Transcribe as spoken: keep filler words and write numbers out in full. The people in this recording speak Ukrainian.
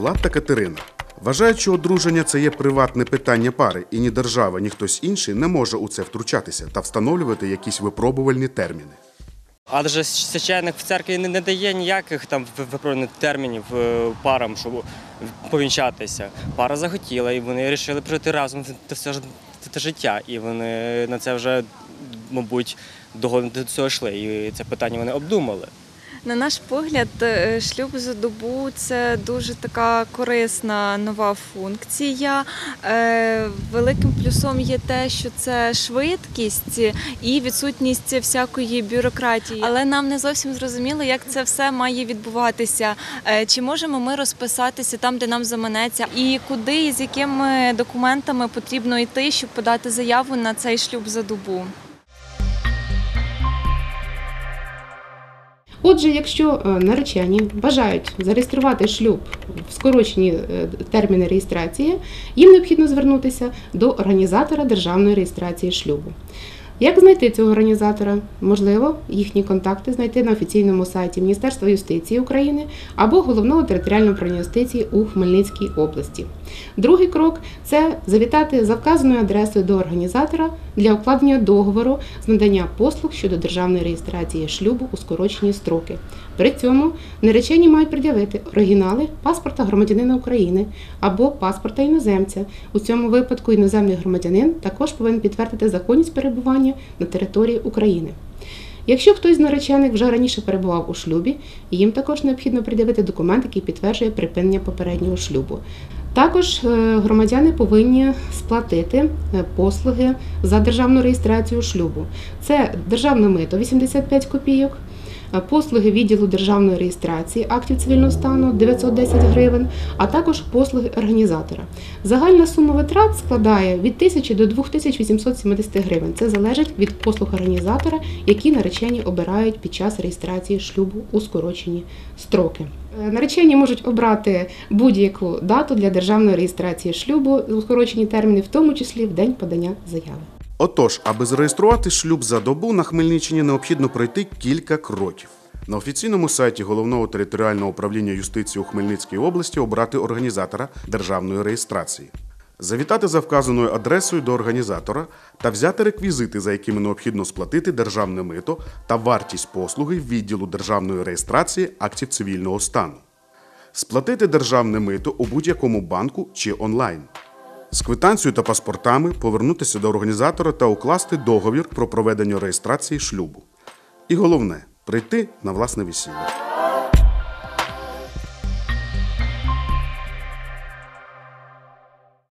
Влад та Катерина вважають, що одруження – це є приватне питання пари, і ні держава, ні хтось інший не може у це втручатися та встановлювати якісь випробувальні терміни. Адже священник в церкві не дає ніяких там випробувальних термінів парам, щоб повінчатися. Пара захотіла, і вони вирішили прожити разом все життя. І вони на це вже, мабуть, довго до цього йшли, і це питання вони обдумали. На наш погляд, шлюб за добу – це дуже така корисна нова функція. Великим плюсом є те, що це швидкість і відсутність всякої бюрократії. Але нам не зовсім зрозуміло, як це все має відбуватися. Чи можемо ми розписатися там, де нам заманеться, і куди і з якими документами потрібно йти, щоб подати заяву на цей шлюб за добу. Отже, якщо наречені бажають зареєструвати шлюб в скорочені терміни реєстрації, їм необхідно звернутися до організатора державної реєстрації шлюбу. Як знайти цього організатора? Можливо, їхні контакти знайти на офіційному сайті Міністерства юстиції України або Головного територіального управління юстиції у Хмельницькій області. Другий крок – це завітати за вказаною адресою до організатора для укладення договору з надання послуг щодо державної реєстрації шлюбу у скорочені строки. При цьому наречені мають пред'явити оригінали паспорта громадянина України або паспорта іноземця. У цьому випадку іноземний громадянин також повинен підтвердити законність перебування на території України. Якщо хтось з наречених вже раніше перебував у шлюбі, їм також необхідно пред'явити документ, який підтверджує припинення попереднього шлюбу. Також громадяни повинні сплатити послуги за державну реєстрацію шлюбу. Це державне мито – вісімдесят п'ять копійок, послуги відділу державної реєстрації актів цивільного стану – дев'ятсот десять гривень, а також послуги організатора. Загальна сума витрат складає від тисячі до двох тисяч вісімсот сімдесят гривень. Це залежить від послуг організатора, які наречені обирають під час реєстрації шлюбу у скорочені строки. Наречені можуть обрати будь-яку дату для державної реєстрації шлюбу у скорочені терміни, в тому числі в день подання заяви. Отож, аби зареєструвати шлюб за добу, на Хмельниччині необхідно пройти кілька кроків. На офіційному сайті Головного територіального управління юстиції у Хмельницькій області обрати організатора державної реєстрації. Завітати за вказаною адресою до організатора та взяти реквізити, за якими необхідно сплатити державне мито та вартість послуги відділу державної реєстрації актів цивільного стану. Сплатити державне мито у будь-якому банку чи онлайн. З квитанцією та паспортами повернутися до організатора та укласти договір про проведення реєстрації шлюбу. І головне – прийти на власне весілля.